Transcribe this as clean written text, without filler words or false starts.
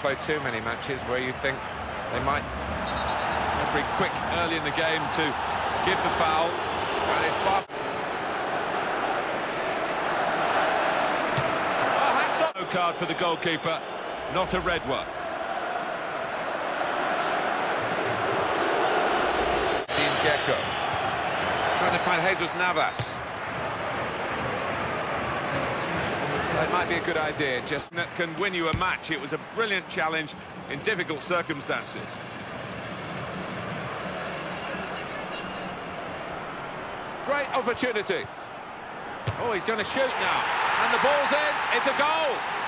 play too many matches where you think they might referee quick early in the game to give the foul, and it's fast. Oh, hands up! No card for the goalkeeper, not a red one. Dzeko trying to find Jesus Navas. That might be a good idea, just that can win you a match. It was a brilliant challenge in difficult circumstances. Great opportunity. Oh, he's going to shoot now. And the ball's in. It's a goal.